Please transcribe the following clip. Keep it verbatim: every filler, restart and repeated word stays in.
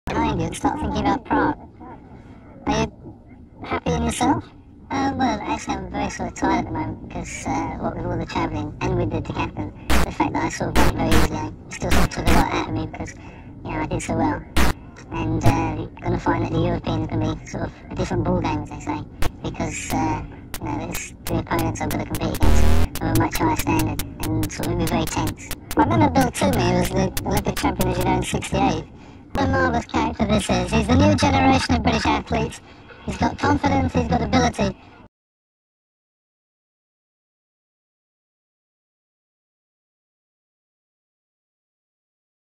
behind you and start thinking about Prague. Are you happy in yourself? Uh, well, actually, I'm very sort of tired at the moment because, uh, what with all the travelling and with the decathlon, the fact that I sort of went very easily, I still sort of took a lot out of me because, you know, I did so well. And uh, you're going to find that the European is going to be sort of a different ball game, as they say, because, uh, you know, there's the opponents I've got to compete against are a much higher standard and sort of be very tense. I remember Bill Toomey, who was the Olympic champion, as you know, in sixty-eight. What a marvellous character this is. He's the new generation of British athletes. He's got confidence, he's got ability,